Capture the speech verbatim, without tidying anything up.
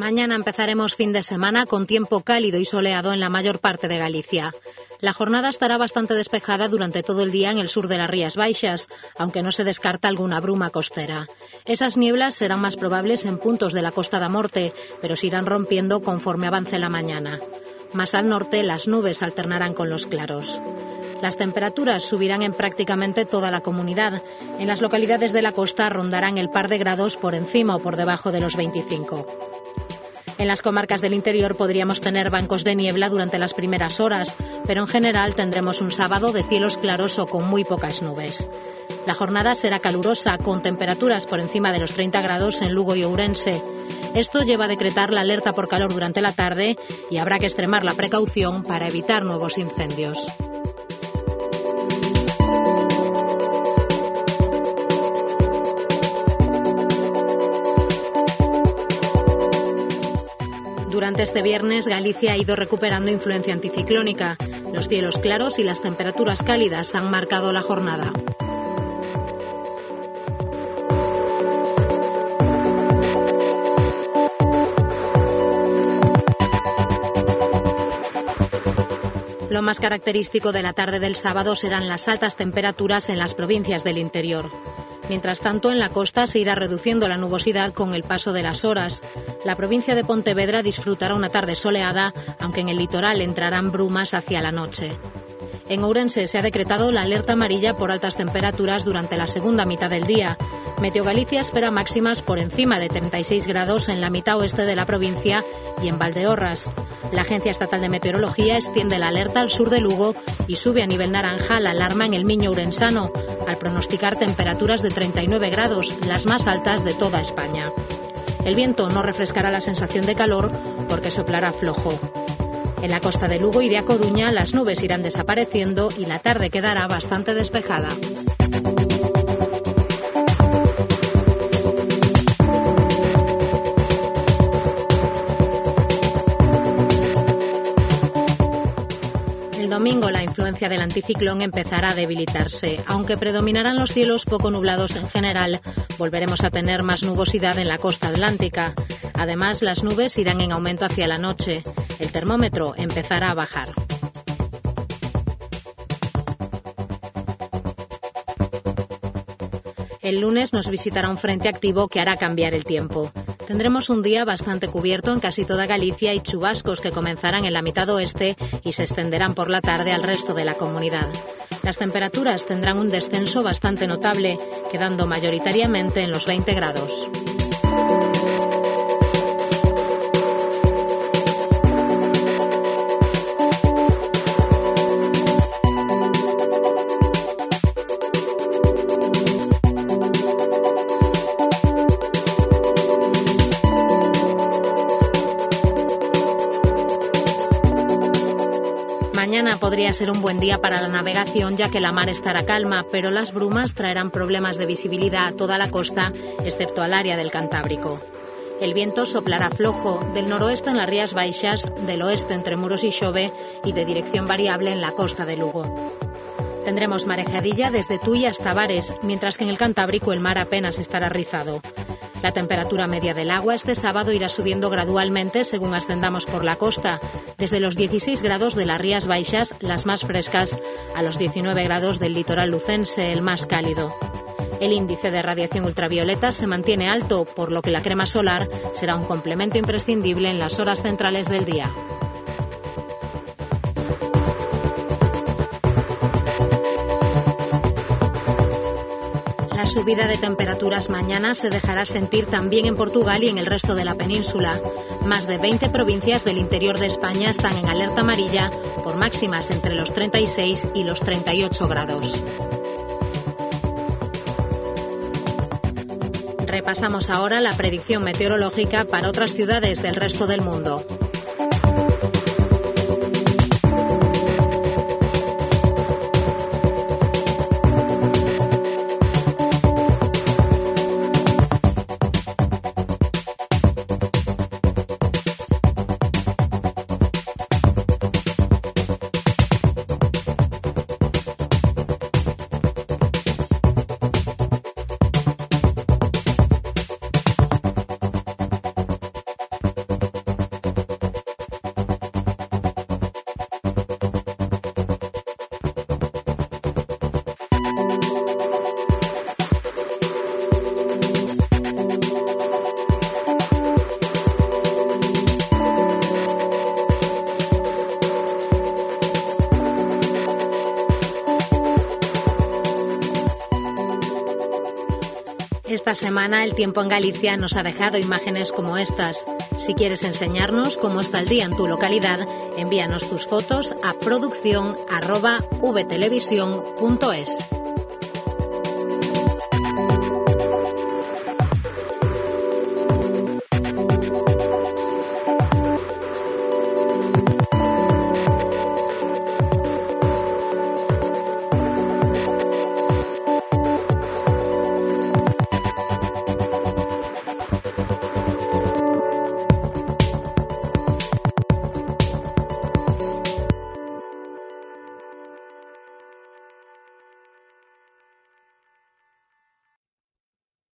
Mañana empezaremos fin de semana con tiempo cálido y soleado en la mayor parte de Galicia. La jornada estará bastante despejada durante todo el día en el sur de las Rías Baixas, aunque no se descarta alguna bruma costera. Esas nieblas serán más probables en puntos de la Costa da Morte, pero se irán rompiendo conforme avance la mañana. Más al norte, las nubes alternarán con los claros. Las temperaturas subirán en prácticamente toda la comunidad. En las localidades de la costa rondarán el par de grados por encima o por debajo de los veinticinco. En las comarcas del interior podríamos tener bancos de niebla durante las primeras horas, pero en general tendremos un sábado de cielos claros o con muy pocas nubes. La jornada será calurosa, con temperaturas por encima de los treinta grados en Lugo y Ourense. Esto lleva a decretar la alerta por calor durante la tarde y habrá que extremar la precaución para evitar nuevos incendios. Durante este viernes, Galicia ha ido recuperando influencia anticiclónica. Los cielos claros y las temperaturas cálidas han marcado la jornada. Lo más característico de la tarde del sábado serán las altas temperaturas en las provincias del interior. Mientras tanto, en la costa se irá reduciendo la nubosidad con el paso de las horas. La provincia de Pontevedra disfrutará una tarde soleada, aunque en el litoral entrarán brumas hacia la noche. En Ourense se ha decretado la alerta amarilla por altas temperaturas durante la segunda mitad del día. Meteogalicia espera máximas por encima de treinta y seis grados en la mitad oeste de la provincia y en Valdeorras. La Agencia Estatal de Meteorología extiende la alerta al sur de Lugo y sube a nivel naranja la alarma en el Miño ourensano, al pronosticar temperaturas de treinta y nueve grados, las más altas de toda España. El viento no refrescará la sensación de calor porque soplará flojo. En la costa de Lugo y de A Coruña las nubes irán desapareciendo y la tarde quedará bastante despejada. El domingo la influencia del anticiclón empezará a debilitarse. Aunque predominarán los cielos poco nublados en general, volveremos a tener más nubosidad en la costa atlántica. Además, las nubes irán en aumento hacia la noche. El termómetro empezará a bajar. El lunes nos visitará un frente activo que hará cambiar el tiempo. Tendremos un día bastante cubierto en casi toda Galicia y chubascos que comenzarán en la mitad oeste y se extenderán por la tarde al resto de la comunidad. Las temperaturas tendrán un descenso bastante notable, quedando mayoritariamente en los veinte grados. Mañana podría ser un buen día para la navegación ya que la mar estará calma, pero las brumas traerán problemas de visibilidad a toda la costa, excepto al área del Cantábrico. El viento soplará flojo, del noroeste en las Rías Baixas, del oeste entre Muros y Xove y de dirección variable en la costa de Lugo. Tendremos marejadilla desde Tui hasta Bares, mientras que en el Cantábrico el mar apenas estará rizado. La temperatura media del agua este sábado irá subiendo gradualmente según ascendamos por la costa, desde los dieciséis grados de las Rías Baixas, las más frescas, a los diecinueve grados del litoral lucense, el más cálido. El índice de radiación ultravioleta se mantiene alto, por lo que la crema solar será un complemento imprescindible en las horas centrales del día. La subida de temperaturas mañana se dejará sentir también en Portugal y en el resto de la península. Más de veinte provincias del interior de España están en alerta amarilla por máximas entre los treinta y seis y los treinta y ocho grados. Repasamos ahora la predicción meteorológica para otras ciudades del resto del mundo. Esta semana el tiempo en Galicia nos ha dejado imágenes como estas. Si quieres enseñarnos cómo está el día en tu localidad, envíanos tus fotos a producción arroba v televisión punto es.